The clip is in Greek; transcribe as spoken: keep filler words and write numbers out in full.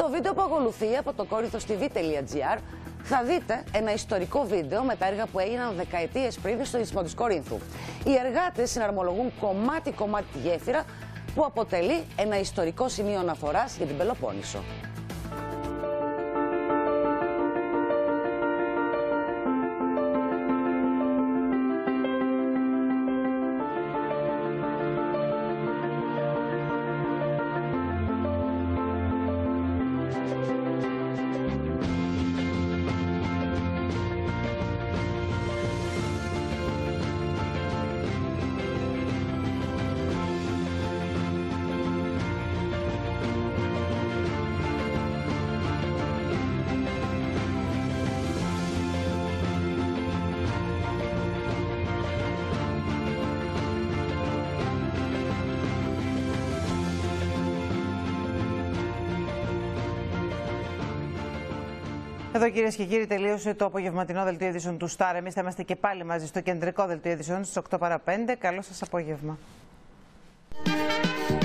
Στο βίντεο που ακολουθεί από το κόρινθος τι βι τελεία τζι άρ θα δείτε ένα ιστορικό βίντεο με τα έργα που έγιναν δεκαετίες πριν στο Ιστιμό της Κορίνθου. Οι εργάτες συναρμολογούν κομμάτι-κομμάτι τη γέφυρα που αποτελεί ένα ιστορικό σημείο αναφοράς για την Πελοπόννησο. Εδώ, κυρίες και κύριοι, τελείωσε το απογευματινό δελτίο ειδήσεων του Σταρ. Εμείς θα είμαστε και πάλι μαζί στο κεντρικό δελτίο ειδήσεων στις οκτώ παρά πέντε. Καλό σας απόγευμα.